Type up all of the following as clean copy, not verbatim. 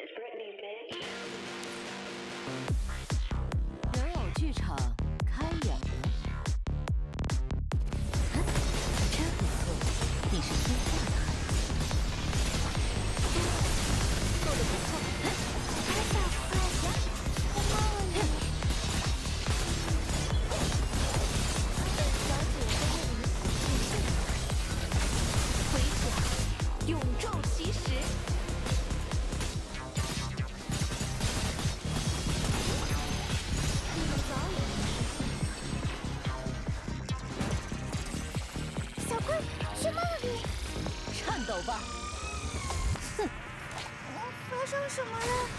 人偶剧场开演了。真不错，你是天下的孩子，做得不错。 阿小快呀，我忘了你。小姐在这里。 回甲，永昼其时。 你们早已小龟去梦里。 颤抖吧！哼！ 发生什么了？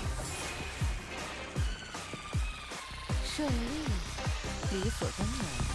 胜利，理所当然。